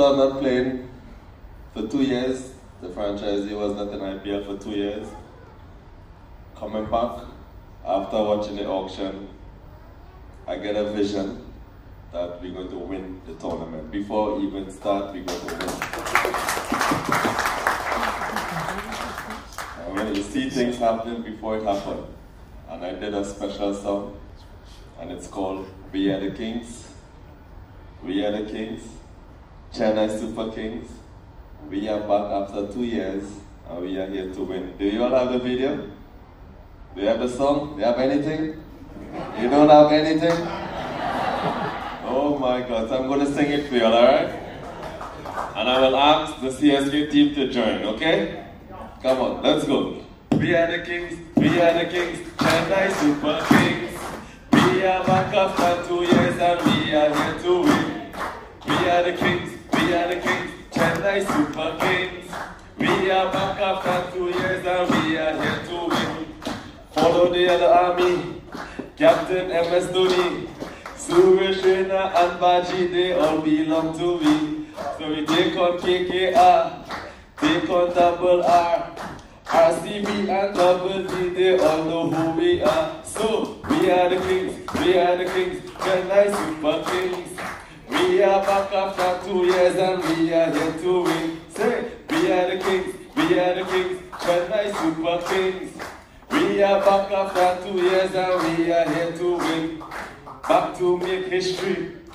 after not playing for 2 years, the franchisee was not in IPL for 2 years. Coming back, after watching the auction, I get a vision that we're going to win the tournament. Before we even start, we're going to win. And when you see things happening before it happened, and I did a special song, and it's called We Are the Kings. We are the Kings, Chennai Super Kings. We are back after 2 years, and we are here to win. Do you all have the video? Do you have the song? Do you have anything? You don't have anything? Oh my God, so I'm going to sing it for you, alright? And I will ask the CSK team to join, okay? Come on, let's go. We are the Kings, Chennai Super Kings. We are back after 2 years and we are here to win. We are the Kings, Chennai Super Kings. We are back after 2 years and we are here to win. Follow the other army, Captain MS Dhoni, Suresh Raina and Baji, they all belong to me. So we take on KKR, take on Double R, RCB and Double D, they all know who we are. So we are the Kings, Chennai Super Kings. We are back after 2 years and we are here to win. Say, we are the Kings, Chennai Super Kings. We are back after 2 years and we are here to win. Back to make history,